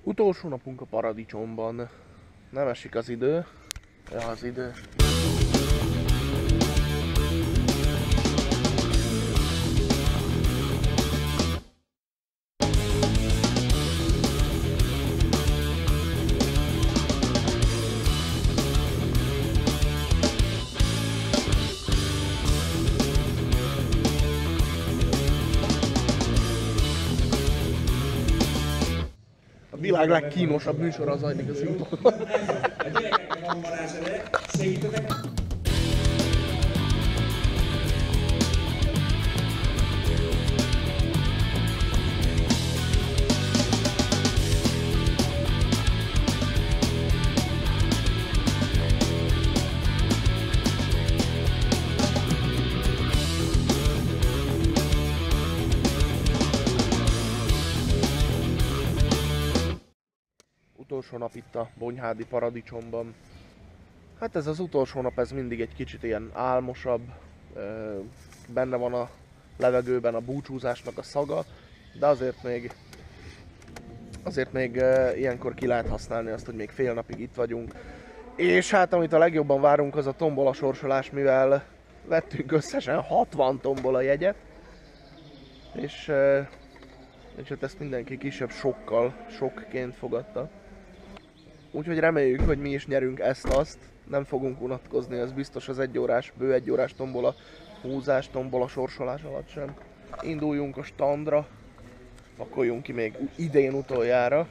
Utolsó napunk a paradicsomban. Nem esik az idő. Ja, az idő. A világ legkínosabb műsora zajlik az úton. A gyerekeknek van varázsere, segítetek? Utolsó nap itt a Bonyhádi paradicsomban. Hát ez az utolsó nap, ez mindig egy kicsit ilyen álmosabb, benne van a levegőben a búcsúzásnak a szaga, de azért még ilyenkor ki lehet használni azt, hogy még fél napig itt vagyunk. És hát amit a legjobban várunk, az a tombola sorsolás, mivel vettünk összesen 60 tombola jegyet, és hát ezt mindenki kisebb sokként fogadta. Úgyhogy reméljük, hogy mi is nyerünk ezt-azt, nem fogunk unatkozni, ez biztos az bő egy órás tombola húzás, tombola sorsolás alatt sem. Induljunk a standra, pakoljunk ki még idén utoljára.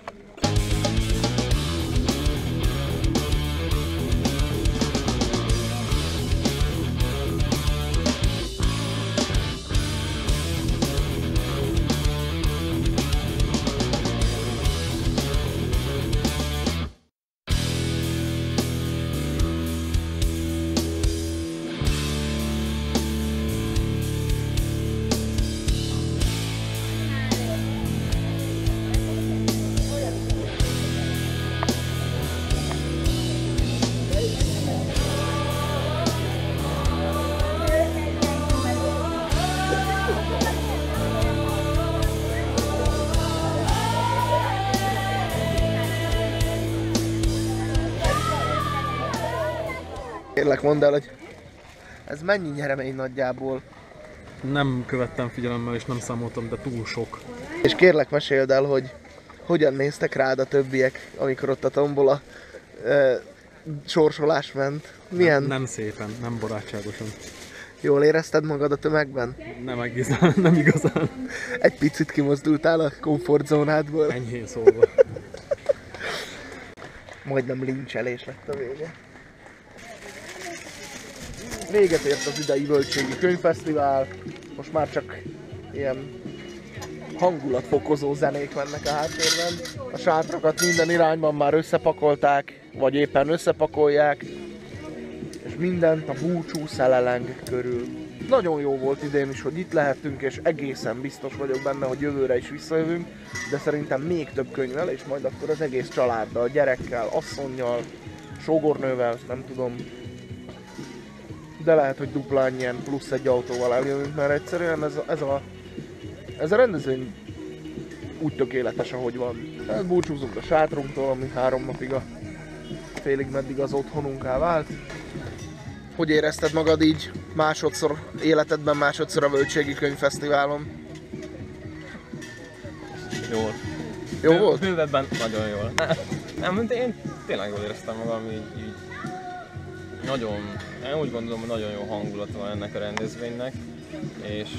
Kérlek, mondd el, hogy ez mennyi nyeremény nagyjából? Nem követtem figyelemmel és nem számoltam, de túl sok. És kérlek, meséld el, hogy hogyan néztek rád a többiek, amikor ott a tombola sorsolás ment? Milyen? Nem szépen, nem barátságosan. Jól érezted magad a tömegben? Nem igazán. Egy picit kimozdultál a komfortzónádból? Enyhén szólva. Majdnem lincselés lett a vége. Véget ért az idei Völgységi Könyvfesztivál, most már csak ilyen hangulatfokozó zenék mennek a háttérben. A sátrakat minden irányban már összepakolták, vagy éppen összepakolják, és mindent a búcsú szeleleng körül. Nagyon jó volt idén is, hogy itt lehettünk, és egészen biztos vagyok benne, hogy jövőre is visszajövünk, de szerintem még több könyvvel, és majd akkor az egész családdal, gyerekkel, asszonnyal, sógornővel, nem tudom. De lehet, hogy dupla annyien plusz egy autóval eljövünk, mert egyszerűen ez a rendezvény úgy tökéletes, ahogy van. Tehát búcsúzunk a sátrunktól, ami 3 napig félig meddig az otthonunká vált. Hogy érezted magad így életedben másodszor a Völgységi Könyvfesztiválon? Jól. Jó volt? Bővebben nagyon jól. Nem, én tényleg jól éreztem magam, így nagyon, én úgy gondolom, hogy nagyon jó hangulata van ennek a rendezvénynek, és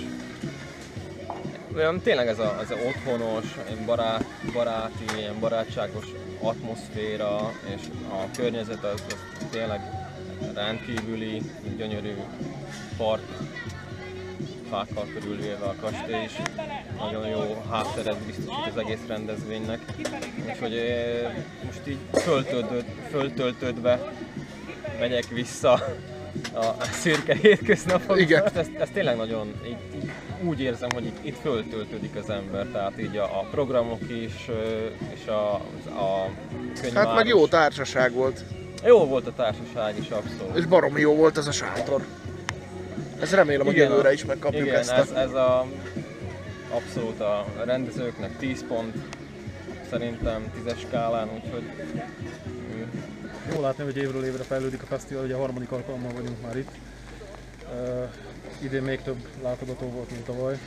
olyan tényleg ez az otthonos, baráti, ilyen barátságos atmoszféra, és a környezet az tényleg rendkívüli, gyönyörű park, fákkal körülvéve a kastély is. Nagyon jó hátteret biztosít az egész rendezvénynek. Úgyhogy most így föltöltődve megyek vissza a szürke hétköznapokba. Ez tényleg nagyon, így úgy érzem, hogy itt föltöltődik az ember, tehát így a programok is, és a könyvváros. Hát meg jó társaság volt. Jó volt a társaság is, abszolút. És baromi jó volt ez a sátor. Ez remélem, hogy jövőre is megkapjuk igen, ezt ez abszolút a rendezőknek 10 pont, szerintem 10-es skálán, úgyhogy Jó látni, hogy évről évre fejlődik a fesztivál, ugye a harmadik alkalommal vagyunk már itt. Idén még több látogató volt, mint tavaly.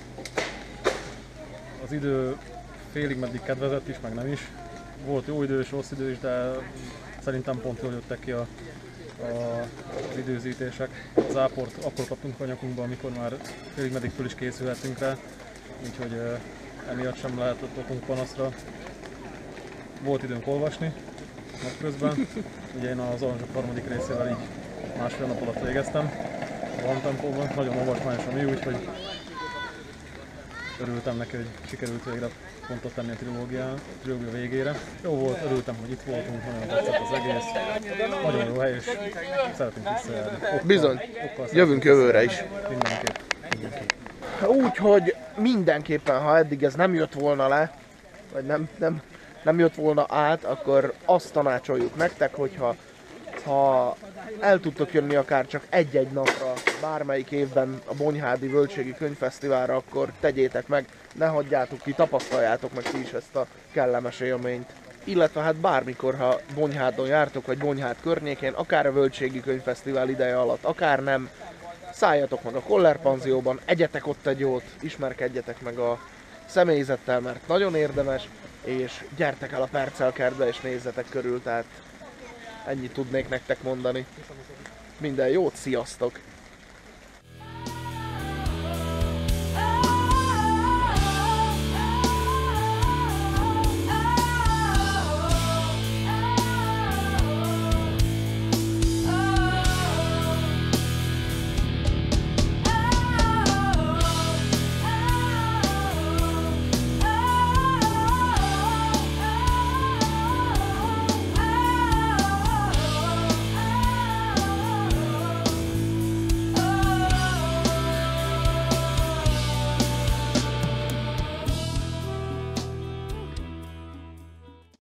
Az idő félig meddig kedvezett is, meg nem is. Volt jó idő és rossz idő is, de szerintem pont jól jöttek ki az időzítések. Záport akkor kaptunk a nyakunkba, amikor már félig meddig föl is készülhetünk rá, úgyhogy emiatt sem lehetett panaszra. Volt időnk olvasni napközben. Ugye én az Aranyzsok harmadik részével így másfél nap alatt végeztem. Van tempóban, nagyon olvasmányos a mi, úgyhogy örültem neki, hogy sikerült végre pontot tenni a trilógia végére. Jó volt, örültem, hogy itt voltunk, nagyon tetszett az egész. Nagyon jó hely, és szeretünk visszajárni. Bizony, jövünk jövőre is. Mindenképp. Úgyhogy mindenképpen, ha eddig ez nem jött volna le, vagy nem jött volna át, akkor azt tanácsoljuk nektek, hogyha el tudtok jönni akár csak egy-egy napra bármelyik évben a Bonyhádi Völgységi Könyvfesztiválra, akkor tegyétek meg, ne hagyjátok ki, tapasztaljátok meg ti is ezt a kellemes élményt. Illetve hát bármikor, ha Bonyhádon jártok, vagy Bonyhád környékén, akár a Völgységi Könyvfesztivál ideje alatt, akár nem, szálljatok meg a Koller panzióban, egyetek ott egy jót, ismerkedjetek meg a személyzettel, mert nagyon érdemes, és gyertek el a Percelkertbe és nézzetek körül, tehát ennyit tudnék nektek mondani. Minden jót, sziasztok!